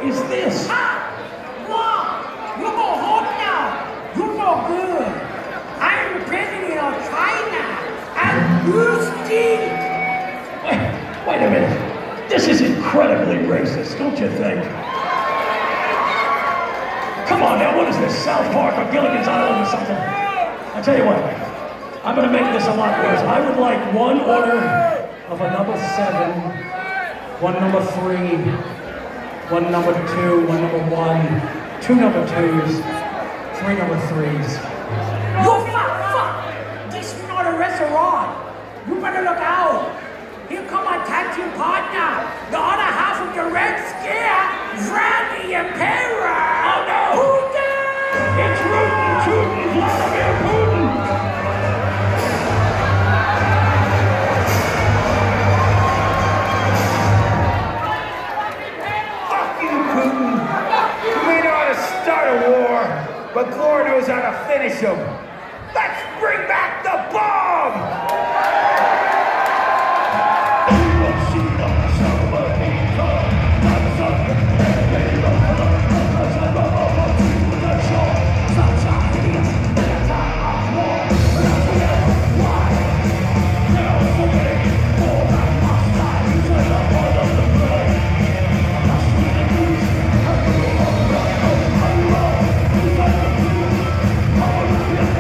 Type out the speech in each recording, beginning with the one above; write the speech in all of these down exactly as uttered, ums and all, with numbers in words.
is this? Ah! Gwar! You go home now! You no good! I am the president of China! And you stink! Wait, wait a minute. This is incredibly racist, don't you think? Come on now, what is this, South Park or Gilligan's Island or something? I tell you what, I'm gonna make this a lot worse. I would like one order of a number seven, one number three, one number two, one number one, two number twos, three number threes. You fuck, fuck! This is not a restaurant! You better look out! Here come my tag team partner, the other half of the Red Scare, Randy Impera! Oh no! Putin! It's Rootin' Tootin' Vladimir Putin! Fuck you, Putin! You may know how to start a war, but Gwar knows how to finish them. Let's bring back the bomb! Yeah.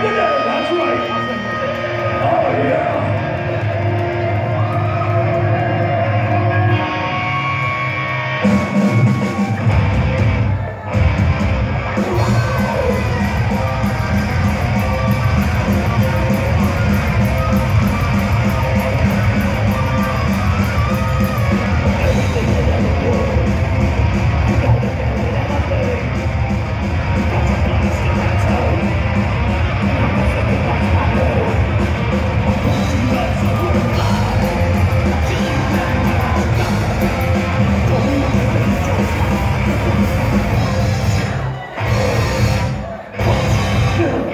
the day. That's right. Oh, yeah. Yeah.